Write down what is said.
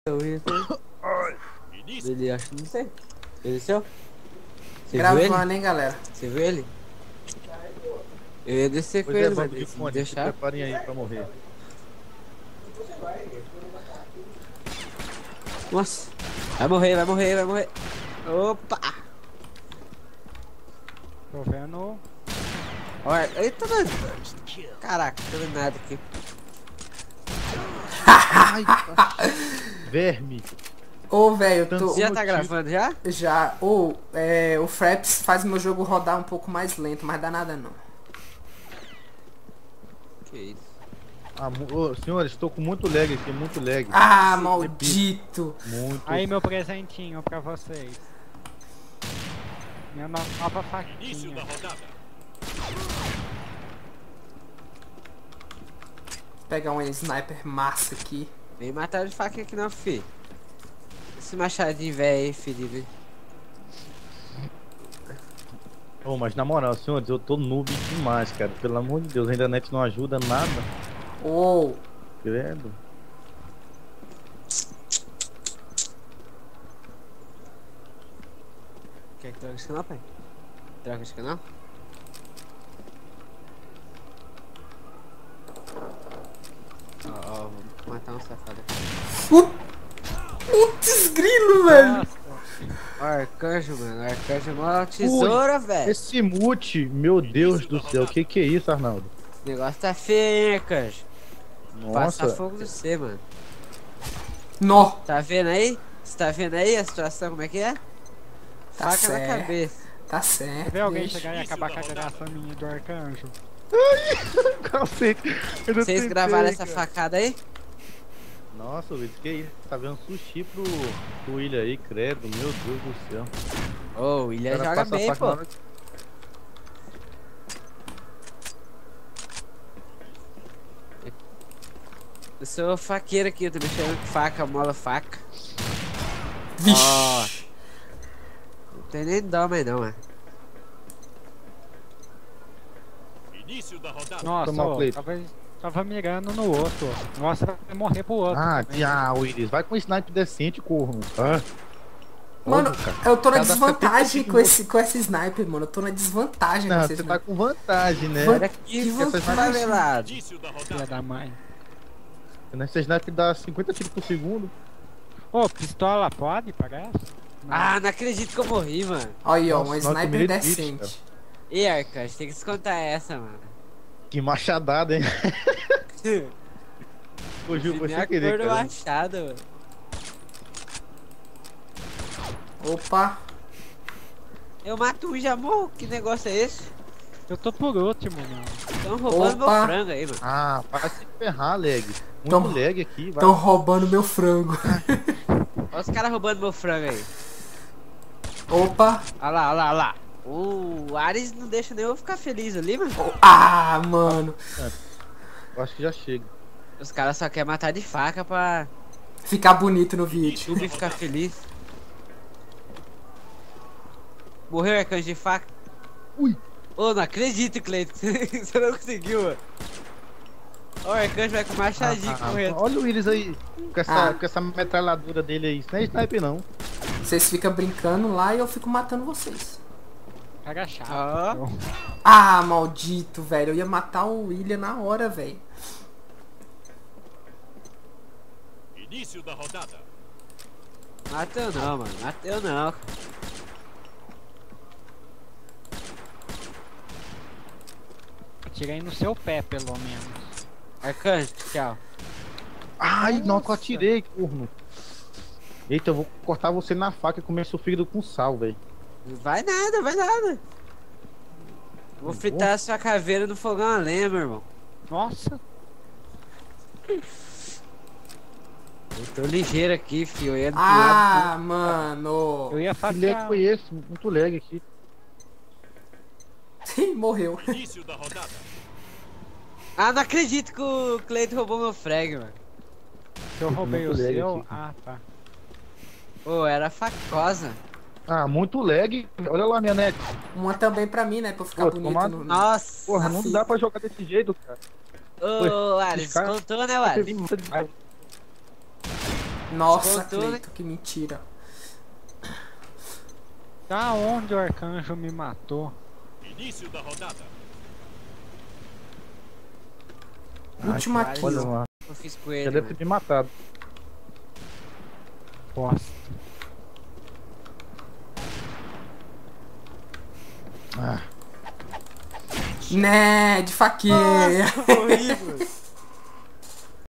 Ele acho que não sei. Ele desceu? Você Gravando, hein, galera? Você viu ele? Eu ia descer com Pois é, ele, bando mas de se fone, se deixar. preparem aí pra morrer. Nossa. Vai morrer, vai morrer, vai morrer. Opa! Tô vendo. Olha, eita, mano. Caraca, tô vendo nada aqui. Ai, verme. Ô, velho, eu tô... Você já tá gravando já? Já. O Fraps faz meu jogo rodar um pouco mais lento, mas dá nada não. Que isso? Ô, senhores, estou com muito lag aqui, muito lag. Ah, maldito! Muito. Aí meu presentinho pra vocês. Minha nova faquinha. Vou pegar um sniper massa aqui. Vem matar de faca aqui não, fi. Esse machadinho velho aí, Felipe. Ô, mas na moral, senhores, eu tô noob demais, cara. Pelo amor de Deus, a internet não ajuda nada. Ô, Credo. Quer que troque esse canal, pai? Troca esse canal? Ó, vamos matar um safado aqui. putz grilo, velho! Nossa, Ó, arcanjo, mano. Arcanjo é uma tesoura, velho. Esse mute, meu Deus do céu, que é isso, Arnaldo? Esse negócio tá feio, hein, arcanjo. Passa Nossa, fogo no C, mano. Nó! Tá vendo aí? Você tá vendo aí a situação, como é que é? Tá Faca certo. na cabeça. Tá certo. você vê alguém deixa. chegar e acabar com a graça minha do arcanjo? cacete. Eu não Vocês tentei, gravaram essa cara. facada aí? Nossa, Luiz, que isso? Tá vendo sushi pro William aí, credo, meu Deus do céu. Ô, o William O cara joga passa a bem, faca pô. na hora- Eu sou faqueiro aqui, eu tô mexendo com faca, mola faca. Vixe! Ó. Não tem nem dó mais não, mano. Início da rodada. Nossa, Toma o ó, Cleiton. tava mirando no outro. Nossa, vai morrer pro outro. Ah, também. Willis, vai com snipe decente, corno. Ah. Mano, Óbvio, cara. eu tô na Cada desvantagem 70 com esse sniper, mano. Eu tô na desvantagem com Não, esse você tá sniper. com vantagem, né? Van- Olha que vantagem. favelado. Início da Filha rodada. da mãe. Nessa snipe dá 50 tiros por segundo. Ô, pistola pode, parece? Não. Ah, não acredito que eu morri, mano. Olha aí, ó, Nossa, um nossa, sniper tomei hit, decente. E arcanjo, tem que descontar essa, mano. Que machadada, hein? Fugiu, foi Me sem querer, acordo cara. machado, mano. Opa! Eu mato um e já morro. Que negócio é esse? Eu tô por último, mano. Estão roubando Opa. meu frango aí, mano. Ah, para se ferrar, lag. Muito Tão- lag aqui, vai. Tão roubando meu frango. Olha os caras roubando meu frango aí. Opa! Olha lá, olha lá, olha lá. O Ares não deixa nem eu ficar feliz ali, mano. Ah, mano. Eu acho que já chega. Os caras só querem matar de faca pra Ficar bonito no vídeo. YouTube ficar feliz. Morreu o arcanjo de faca? Ui. Ô, não acredito, Cleiton. Você não conseguiu, mano. Ó, o arcanjo vai com machadinho correndo. Olha o Willis aí, Ah. com essa metralhadora dele aí. Isso não é sniper, não. Vocês ficam brincando lá e eu fico matando vocês. Cara chato. Ó. Então. Ah, maldito, velho. Eu ia matar o William na hora, velho. Início da rodada. Mateu não, mano. Mateu não. Atirei no seu pé, pelo menos. Arcanjo, tchau. Ai, não, que eu atirei, corno. Eita, eu vou cortar você na faca e comer seu fígado com sal, velho. Vai nada, vai nada. Vou fritar a sua caveira no fogão a lenha, meu irmão. Nossa, Eu tô ligeiro aqui, fio. Eu ia do lado. Ah, mano. eu ia Que lag fazer. foi esse? Muito lag aqui. Sim, morreu. Início da rodada. Ah, não acredito que o Cleiton roubou meu frag, mano. Se eu roubei o Muito lag seu. aqui. Ah, tá. Pô, era facosa. Ah, muito lag. Olha lá minha net. Uma também pra mim, né? Pra eu ficar Pô, bonito tomar- no... Nossa. Porra, não fita. dá pra jogar desse jeito, cara. Ô, Ares, esses caras- contou, né, Ares? Tem muita demais. Nossa, Voltou, né? Cleito, que mentira. Da onde o arcanjo me matou? Início da rodada. Última caralho. Olha kill. lá. Eu fiz com Já ele. deve ter me matado. Bosta. Ah, Né, de faqueia. Nossa, horrível.